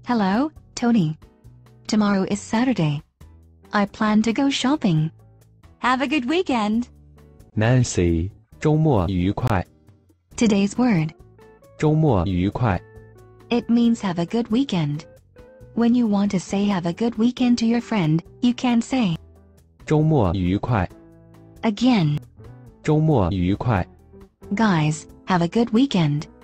Hello, Tony. Tomorrow is Saturday. I plan to go shopping. Have a good weekend. Nancy, 周末愉快。 Today's word. 周末愉快。 It means have a good weekend. When you want to say have a good weekend to your friend, you can say 周末愉快。 again. 周末愉快。 Guys, have a good weekend.